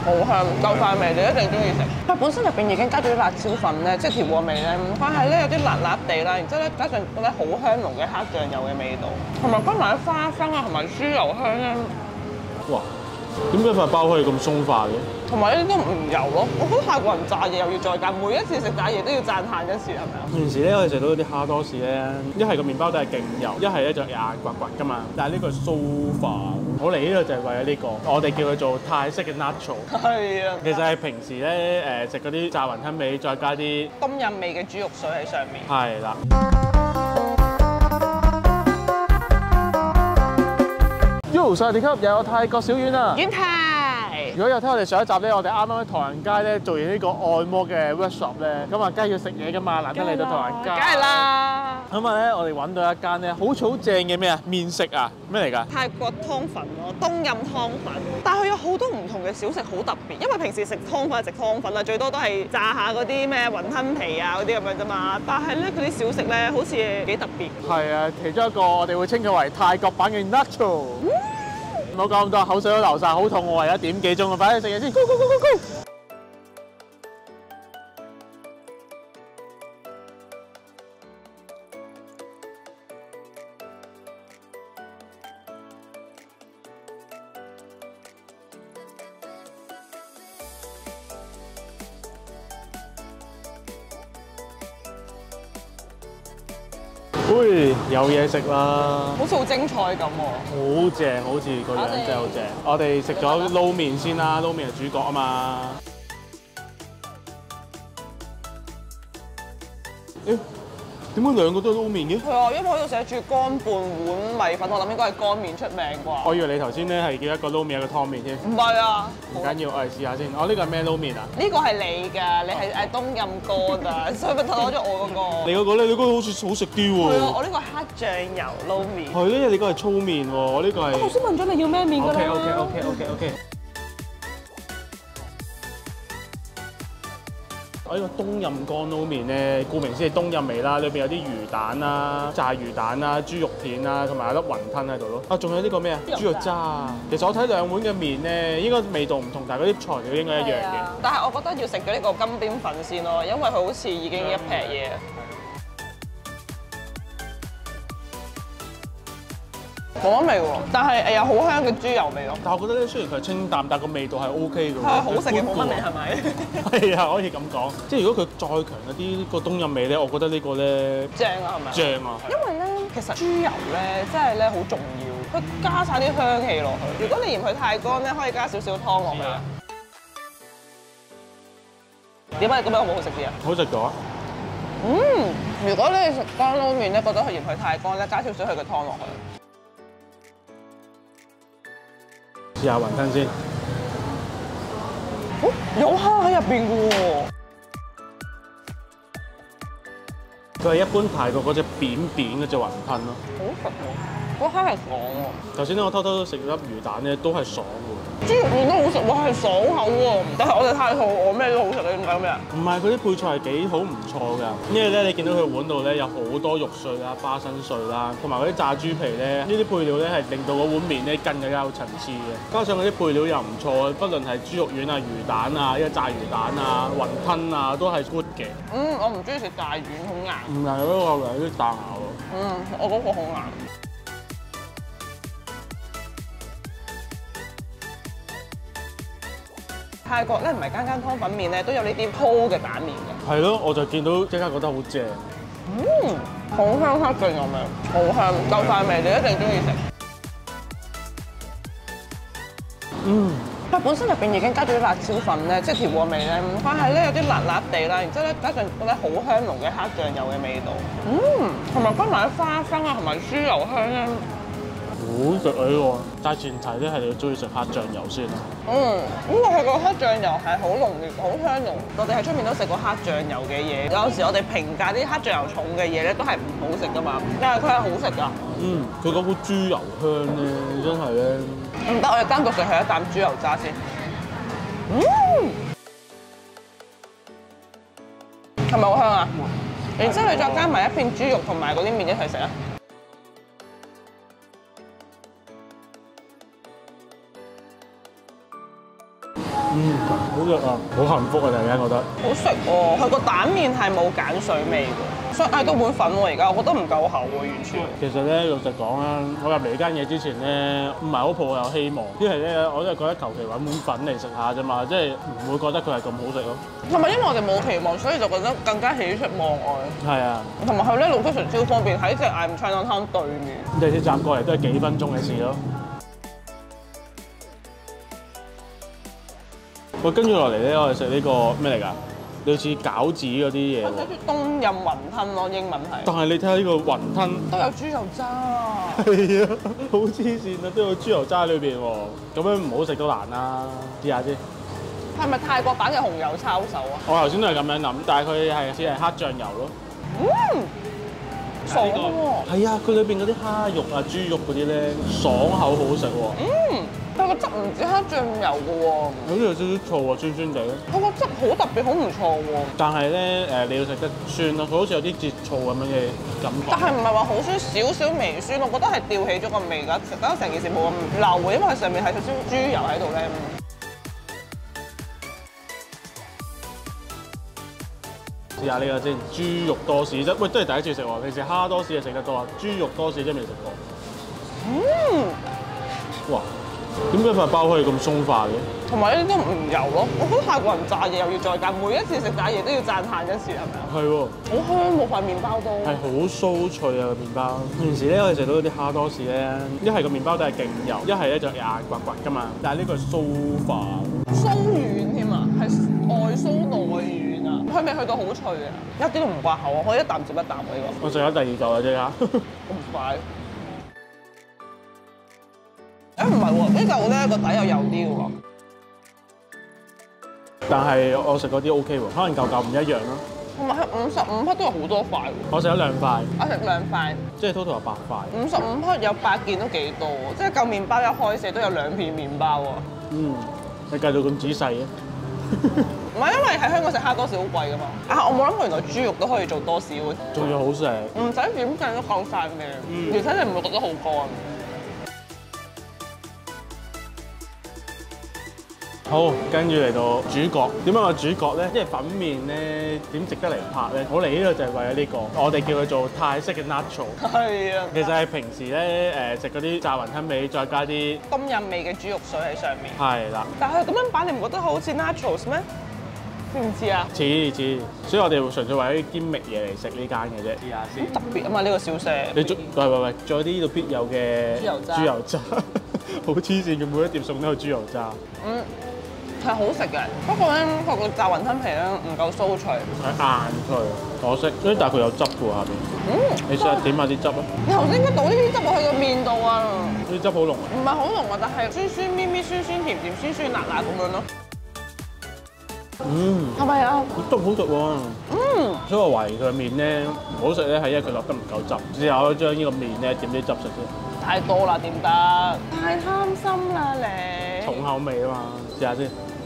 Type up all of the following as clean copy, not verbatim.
好香，夠晒味，你一定中意食。佢本身入邊已經加咗啲辣椒粉咧，即係調和味咧，但係咧有啲辣辣地啦，然之後咧加上嗰啲好香濃嘅黑醬油嘅味道，同埋加埋啲花生啊，同埋豬油香咧。 哇！點解塊包可以咁鬆化嘅？ 同埋呢啲都唔油咯，我覺得泰國人炸嘢又要再加，每一次食炸嘢都要讚歎一次，係咪啊？ 平時咧我哋食到啲蝦多士咧，一係個麵包都係勁油，一係咧就硬刮刮噶嘛。但係呢個係酥化，我嚟呢度就係為咗呢個，我哋叫佢做泰式嘅 nacho。 係啊， 其實係平時咧食嗰啲炸雲吞味，再加啲ต้มยำ味嘅豬肉水喺上面。 係啦。Yo， 上地級又有泰國小丸啊！ 遠泰。 如果有聽我哋上一集咧，我哋啱啱喺唐人街咧做完呢個按摩嘅 workshop 咧，咁啊梗係要食嘢噶嘛，難得嚟到唐人街。 梗係啦。 咁啊咧，我哋揾到一間咧好正嘅咩啊麵食啊，咩嚟㗎？ 泰國湯粉咯，冬陰湯粉。但係佢有好多唔同嘅小食好特別，因為平時食湯粉係食湯粉啦，最多都係炸下嗰啲咩雲吞皮啊嗰啲咁樣啫嘛。但係咧佢啲小食咧好似幾特別。 係啊，其中一個我哋會稱佢為泰國版嘅 nacho。唔好講咁多，口水都流晒，好肚餓，而家點幾鐘啊！快啲食嘢先 ，go go go go go！喂，有嘢食啦！ 好似好精彩咁喎。 好正，好似個樣真係好正。我哋食咗撈麵先啦，撈麵係主角啊嘛。誒，點解兩個都係撈麵嘅？ 係啊，因為喺度寫住乾半碗米粉，我諗應該係乾麵出名啩。 我以為你頭先咧係叫一個撈麵一個湯麵添。 唔係啊， 唔緊要，我哋試下先。呢個係咩撈麵啊？ 呢個係你㗎，你係冬陰乾啊，所以咪攞咗我嗰個。 你嗰個咧，你嗰個好似好食啲喎。 係啊，我呢個黑醬油撈麵。 係咧，你嗰個係粗麵喎，我呢個係。 我頭先問咗你要咩麵㗎啦。 OK。我呢個冬陰乾撈麵咧，顧名思義冬陰味啦，裏邊有啲魚蛋啦、炸魚蛋啦、豬肉片啦，同埋有粒雲吞喺度咯。啊，仲有呢個咩啊？豬肉渣。其實我睇兩碗嘅麵咧，應該味道唔同，但係嗰啲材料應該一樣嘅。 但係我覺得要食咗呢個金邊粉先咯，因為佢好似已經一劈嘢。冇乜味喎，但係有好香嘅豬油味咯。 但係我覺得咧，雖然佢係清淡，但係個味道係 O K 嘅喎。 係好食嘅冇乜味係咪？ 係啊，可以咁講。即係如果佢再強一啲個冬陰味咧，我覺得呢個咧正啊，係咪？ 正啊！ 因為咧，其實豬油咧真係咧好重要，佢加晒啲香氣落去。如果你嫌佢太乾咧，可以加少少湯落去。點解你覺得好唔好食啲啊？ 好食咗。 如果你食乾撈麵咧，覺得佢嫌佢太乾咧，加少少佢嘅湯落去。 試下雲吞先。 哦，有蝦喺入邊嘅喎。 佢係一般泰國嗰隻扁扁嗰隻雲吞咯。 好食喎，嗰蝦係爽喎。 頭先咧，我偷偷食粒魚蛋咧，都係爽喎。 豬肉麵都好食喎，係爽口喎。但係我哋太肚餓，咩都好食啊！點解咩啊？ 唔係，佢啲配菜係幾好唔錯㗎。因為咧，你見到佢碗度咧有好多肉碎啦、花生碎啦，同埋嗰啲炸豬皮咧，呢啲配料咧係令到嗰碗麵咧更加有層次嘅。加上嗰啲配料又唔錯，不論係豬肉丸啊、魚蛋啊、一炸魚蛋啊、雲吞啊，都係 good 嘅。 我唔中意食大丸，好硬。 唔係嗰個有啲彈牙喎。 我嗰個好硬。泰國咧唔係間湯粉麵咧都有呢啲鋪嘅蛋麵嘅。 係咯，我就見到即刻覺得好正。 好香黑醬油味，好香，夠晒味，你一定中意食。佢本身入邊已經加咗啲辣椒粉咧，即係調和味咧，但係咧有啲辣辣地啦，然之後咧加上嗰啲好香濃嘅黑醬油嘅味道。同埋加埋啲花生啊，同埋豬油香咧。 好食啊呢個，但係前提咧係你要中意食黑醬油先啦。 因為佢個黑醬油係好濃烈、好香濃。我哋喺出面都食過黑醬油嘅嘢，有時我哋評價啲黑醬油重嘅嘢咧都係唔好食噶嘛，但係佢係好食㗎。 佢嗰股豬油香咧，真係咧。 唔得，我哋單獨食佢一啖豬油渣先。係咪好香啊？然之後你再加埋一片豬肉同埋嗰啲麵一齊食啊！ 好食啊，好幸福啊！突然間覺得。 好食喎，佢個蛋麵係冇鹼水味嘅，想嗌多碗粉喎而家，我覺得唔夠厚喎完全。 其實咧，老實講啦，我入嚟呢間嘢之前咧，唔係好抱有希望，因為咧我都係覺得求其揾碗粉嚟食下啫嘛，即係唔會覺得佢係咁好食咯。 同埋因為我哋冇期望，所以就覺得更加喜出望外。 係啊， 同埋佢咧 location 超方便，喺隻 I'm Chinatown 對面。 地鐵站過嚟都係幾分鐘嘅事咯。喂，跟住落嚟咧，我哋食呢個咩嚟㗎？類似餃子嗰啲嘢喎。 或者叫冬蔭雲吞咯，英文係。 但係你睇下呢個雲吞， 都有豬油渣啊！ 係啊，好黐線啊，都有豬油渣喺裏邊喎。咁樣唔好食都難啦，試下先。 係咪泰國版嘅紅油抄手啊？ 我頭先都係咁樣諗，但係佢係只係黑醬油咯。 爽喎！ 係啊，佢裏邊嗰啲蝦肉啊、豬肉嗰啲咧，爽口好食喎。 但個汁唔止黑醬油嘅喎， 好似有少少醋喎，酸酸地。 佢個汁好特別，好唔錯喎。 但係咧你要食得酸咯，佢好似有啲節醋咁樣嘅感覺。 但係唔係話好酸，少少微酸，我覺得係吊起咗個味㗎，食得成件事冇咁流嘅，因為佢上面係少少豬油喺度咧。 試下呢個先，豬肉多士啫，喂，都係第一次食喎。平時蝦多士就食得多啊，豬肉多士真係未食過。哇！點解塊包可以咁鬆化嘅？ 同埋呢啲都唔油咯，我覺得泰國人炸嘢又要再加，每一次食炸嘢都要讚歎一次，係咪啊？ 係喎， 好香喎塊麵包都。係好酥脆啊個麵包。平時咧我哋食到嗰啲蝦多士咧，一係個麵包都係勁油，一係咧就硬刮刮㗎嘛。但係呢個係酥化， 酥軟添啊，係外酥內軟啊，佢未去到好脆啊，一啲都唔刮口啊，可以一啖接一啖喎呢個。 我食咗第二嚿啦啫嚇。 咁快？唔係喎，呢嚿咧個底又油啲嘅喎。 但係我食嗰啲 OK 喎，可能嚿唔一樣咯。 同埋佢55匹都有好多塊喎。 我食咗2塊。 我食2塊。 即係 total 有8塊。 55匹有8件都幾多喎，即係嚿麵包一開寫都有2片麵包喎。 你計到咁仔細嘅？ 唔係因為喺香港食蝦多士好貴㗎嘛。啊，我冇諗過原來豬肉都可以做多士喎。 仲要好食。 唔使點計都夠晒味，而且你唔會覺得好乾。 好，跟住嚟到主角。點解個主角咧？因為粉麵咧點值得嚟拍咧？我嚟呢度就係為咗呢個，我哋叫佢做泰式嘅 nacho。係啊。其實係平時咧食嗰啲炸雲吞味，再加啲冬蔭味嘅豬肉水喺上面。 係啦。 但係咁樣擺，你唔覺得好似 nachos 咩？知唔知啊？ 似，所以我哋會純粹為啲堅味嘢嚟食呢間嘅啫。試下先。 特別啊嘛，呢個小食。 你喂，仲有啲呢度必有嘅豬油渣，好黐線嘅，每一碟餸都有豬油渣。 係好食嘅，不過咧佢個炸雲吞皮咧唔夠酥脆， 係硬脆，可惜。但係佢有汁嘅喎下邊。你試下點下啲汁啊！ 你頭先應該倒呢啲汁落去個麵度啊！ 呢啲汁好濃啊！ 唔係好濃啊，但係酸酸咪咪、酸酸甜甜、酸酸辣辣咁樣咯。係咪啊？ 都好食喎。所以我懷疑佢嘅麵咧唔好食咧，係因為佢落得唔夠汁。試下我將呢個麵咧點啲汁食先。太多啦，點得？太貪心啦你！ 重口味啊嘛，試下先。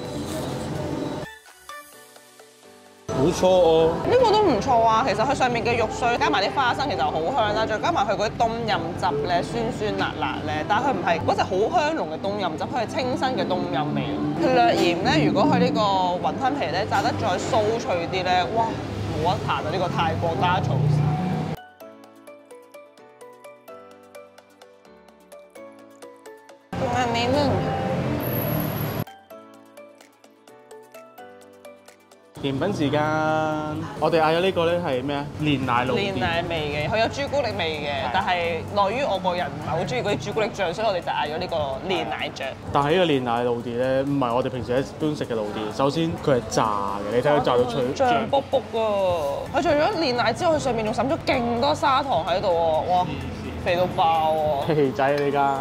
好錯哦！ 呢個都唔錯啊，其實佢上面嘅肉碎加埋啲花生其實好香啦，再加埋佢嗰啲冬蔭汁咧，酸酸辣辣咧，但係佢唔係嗰隻好香濃嘅冬蔭汁，佢係清新嘅冬蔭味。佢略鹽咧，如果佢呢個雲吞皮咧炸得再酥脆啲咧，哇，冇得彈啊！呢個泰國 nachos。仲係味咩？ 甜品時間，我哋嗌咗呢個咧係咩啊？煉奶露。 煉奶味嘅，佢有朱古力味嘅，但係內於我個人唔係好中意嗰啲朱古力醬，所以我哋就嗌咗呢個煉奶醬。 但係呢個煉奶露啲咧，唔係我哋平時一般食嘅露啲。首先佢係炸嘅，你睇佢炸到脆， 醬卜卜㗎。佢除咗煉奶之外，佢上面仲滲咗勁多砂糖喺度喎，哇，肥到爆喎！ 皮仔呢家。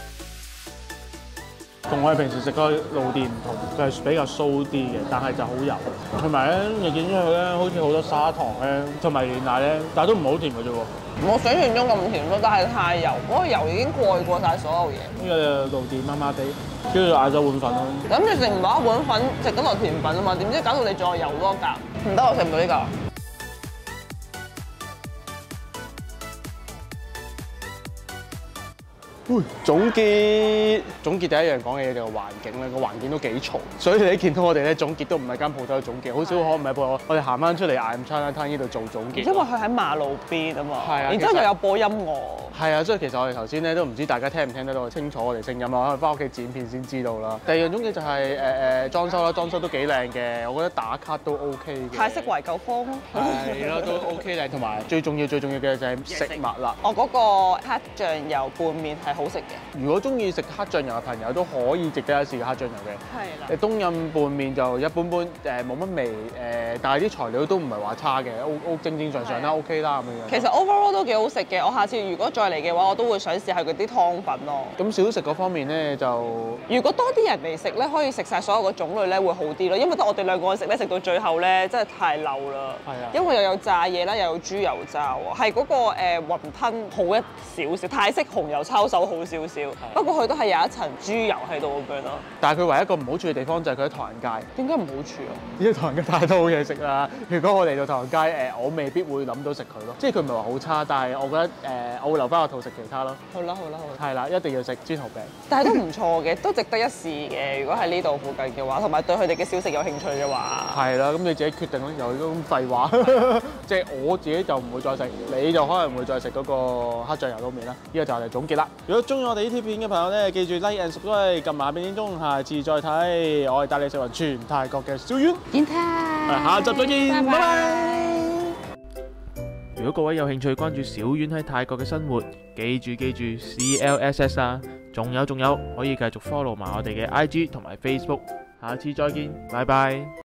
同我哋平時食嗰個露啲唔同，佢係比較酥啲嘅，但係就好油。同埋咧，你見到佢咧，好似好多砂糖咧，同埋煉奶咧，但係都唔好甜嘅啫喎。 我想象中咁甜咯，但係太油，嗰個油已經蓋過晒所有嘢。 呢個露啲麻麻地，跟住嗌咗碗粉咯。 諗住食唔飽一碗粉，食緊落甜品啊嘛，點知搞到你再油多格，唔得，我食唔到呢個。 總結第一樣講嘅嘢就係環境啦，個環境都幾嘈，所以你見到我哋咧總結都唔係間鋪頭嘅總結，好少可唔係播我哋行翻出嚟IM Chinatown呢度做總結。 因為佢喺馬路邊啊嘛， 係啊， 然之後又有播音樂。 係啊，所以其實我哋頭先咧都唔知大家聽唔聽得到清楚我哋聲音啊，可能翻屋企剪片先知道啦。第二樣總結就係裝修啦，裝修都幾靚嘅，我覺得打卡都 OK 嘅。 泰式懷舊風咯， 係啦，都 OK 靚，同埋最重要嘅就係食物啦。 我嗰個黑醬油拌麵係好食嘅。 如果中意食黑醬油嘅朋友都可以值得一試黑醬油嘅。 係啦。 冬蔭拌麵就一般般，冇乜味，但係啲材料都唔係話差嘅，正常啦 ，OK 啦咁樣。 其實 overall 都幾好食嘅，我下次如果再嚟嘅話，我都會想試下佢啲湯品咯。 咁小食嗰方面咧就， 如果多啲人嚟食咧，可以食晒所有個種類咧，會好啲咯。因為得我哋兩個食咧，食到最後咧，真係太漏啦。 係啊。 因為又有炸嘢啦，又有豬油炸喎，係嗰個雲吞好一少少，泰式紅油抄手好少少。不過佢都係有一層豬油喺度咁樣咯。 但係佢唯一一個唔好處嘅地方就係佢喺唐人街。 點解唔好處啊？ 因為唐人街太多好嘢食啦。如果我嚟到唐人街，我未必會諗到食佢咯。即係佢唔係話好差，但係我覺得我會留翻個肚食其他咯。好啦。係啦，一定要食煎蠔餅。但係都唔錯嘅，都值得一試嘅。如果喺呢度附近嘅話，同埋對佢哋嘅小食有興趣嘅話。係啦，咁你自己決定咯。有嗰種廢話，即係我自己就唔會再食，你就可能會再食嗰個黑醬油撈麵啦。呢個就係我哋總結啦。如果中意我哋呢條片嘅朋友咧，記住 like and subscribe，撳埋邊點鐘，下次再睇。我係帶你食勻全泰國嘅小丸， 見泰， 下集再見，拜拜。 如果各位有興趣關注小丸喺泰國嘅生活，記住 CLSS 啊！仲有，可以繼續 follow 埋我哋嘅IG 同埋 Facebook。下次再見，拜拜。